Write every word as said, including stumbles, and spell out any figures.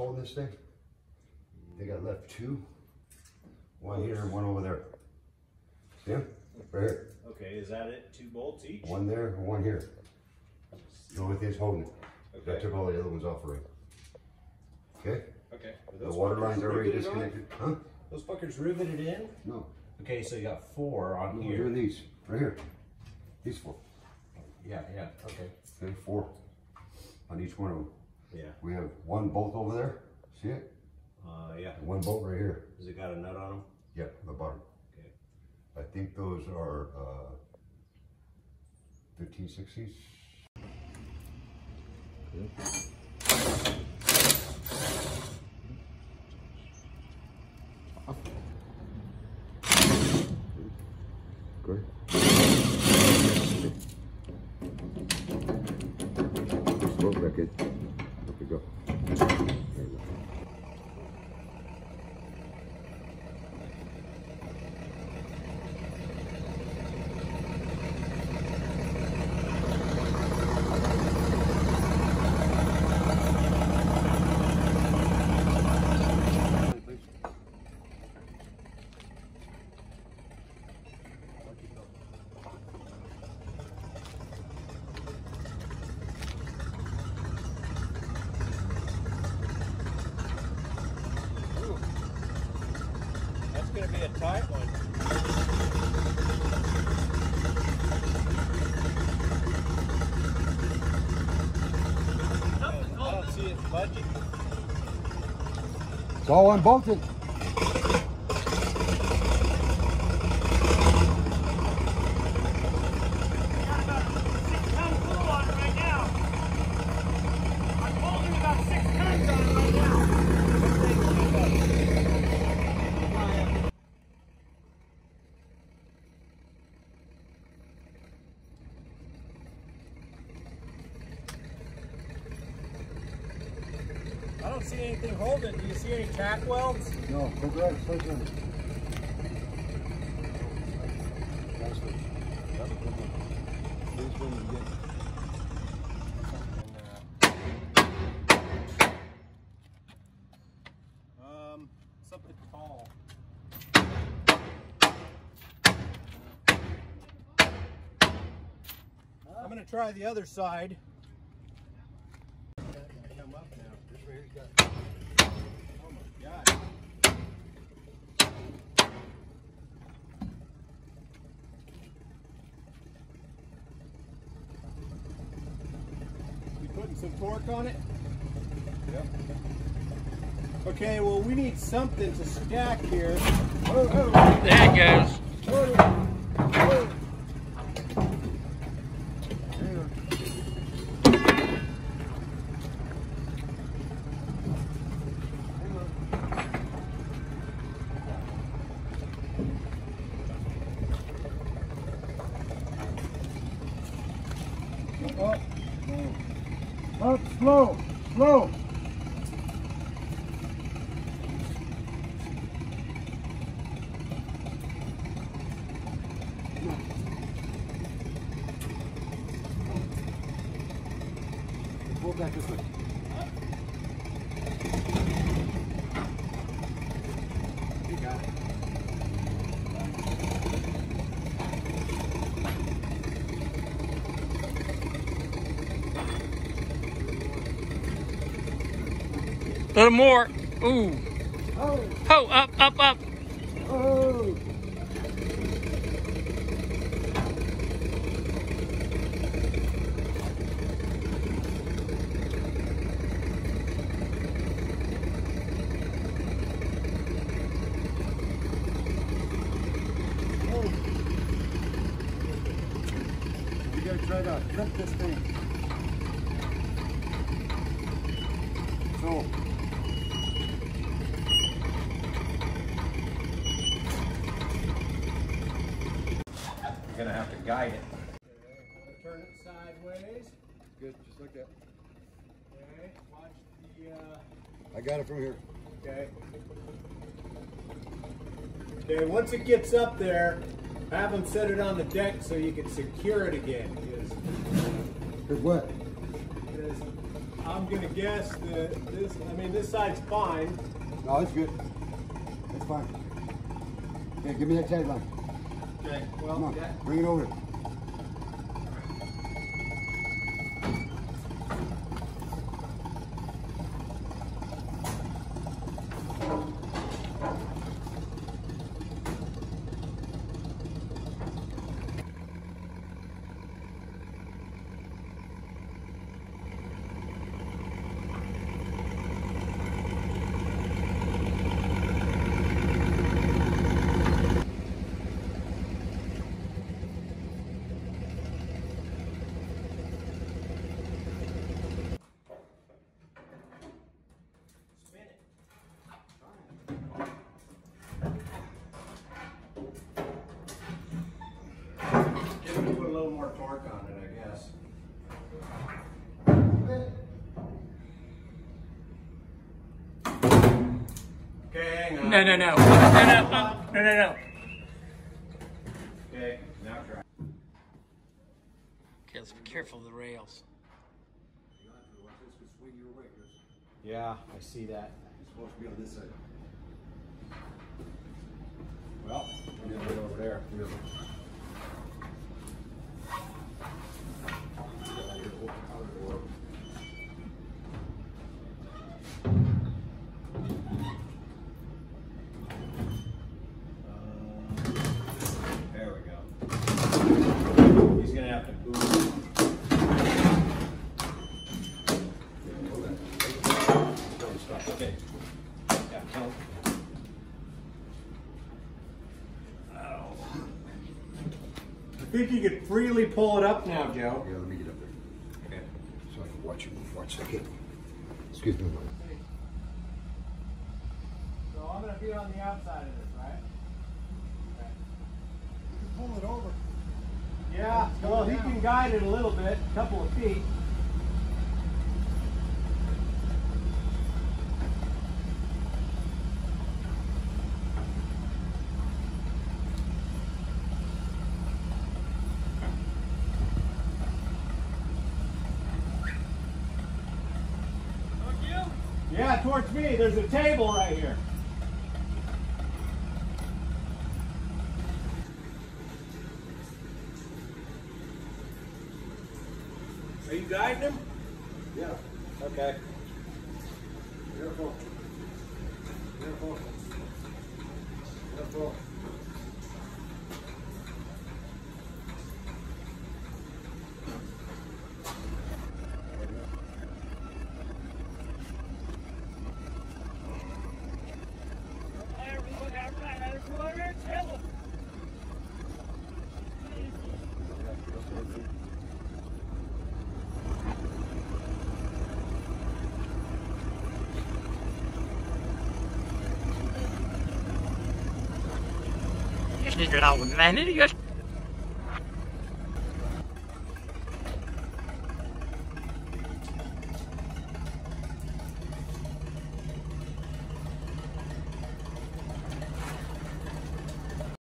holding this thing. They got left two. One here and one over there. See them? Right here. Okay, is that it? Two bolts each? One there and one here. The only thing's holding it. Okay. I took all the other ones off already. Okay? Okay. The water lines are already disconnected. Huh? Those fuckers riveted in? No. Okay, so you got four on We're here. doing these. Right here. These four. Yeah, yeah, okay. Okay, four. On each one of them. Yeah. We have one bolt over there. See it? Uh, yeah. And one bolt right here. Has it got a nut on them? Yeah, on the bottom. Okay. I think those are uh, fifteen sixties. Good. Slow bracket. Up we go. There you go. That's going to be a tight one. I don't see it budging. It's all unbolted. I don't see anything holding. Do you see any tack welds? No, go grab it. Start doing it. Um, something tall. I'm gonna try the other side. Come up now. This right here, you got. Oh my God. You putting some torque on it? Yep. Okay, well, we need something to stack here. Oh, oh. There it goes. Oh, oh. Up, up, slow, slow. Pull back this way. You got it. A little more. Ooh. Oh, Oh, up, up, up. oh. You gotta try to flip this thing. So. You're gonna have to guide it. Okay, turn it sideways. Good, just like that. Okay, watch the, uh, I got it from here. okay. Okay, once it gets up there, have them set it on the deck so you can secure it again. Because, Good what? because I'm gonna guess that this, I mean, this side's fine. No, it's good. It's fine. Okay, give me that tagline. Okay, Come well, on, yeah. bring it over. Spin it. Just put a little more torque on it, I guess. Okay, hang on. No, no, no. No, no, no. No, no, no. Okay, now try. Okay, let's be careful of the rails. Yeah, I see that. It's supposed to be on this side. Well, I'm gonna put it over there. There we go. He's gonna have to boot. Okay. Yeah, no. Oh. I think you could freely pull it up now, Joe. Yeah, let me get up there. Okay. So I can watch you watch the kid. Excuse me. So I'm gonna be on the outside of this, right? Okay. Pull it over. Yeah, well, he can guide it a little bit, a couple of feet. Yeah, towards me. There's a table right here. Are you guiding him? Yeah. Okay. Careful. Careful. Careful. Just need it all, man. You just